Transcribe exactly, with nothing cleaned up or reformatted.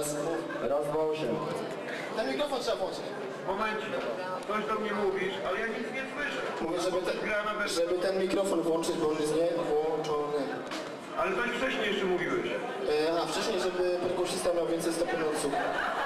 Teraz raz, dwa, osiem. Ten mikrofon trzeba włączyć. Momencik, coś do mnie mówisz, ale ja nic nie słyszę. Mówię, żeby ten, Gra na bez... żeby ten mikrofon włączyć, bo on jest nie włączony. Ale coś wcześniej jeszcze mówiłeś. E, a wcześniej, żeby perkusista miał więcej stopni odsłuchu.